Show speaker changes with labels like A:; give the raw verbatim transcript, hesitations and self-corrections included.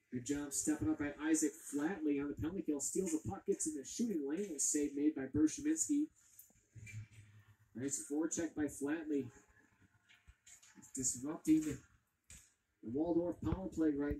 A: Good job stepping up by Isaac Flatley on the penalty kill. Steals the puck, gets in the shooting lane. A save made by Bershaminski. Nice forecheck by Flatley. Disrupting the Waldorf power play right now.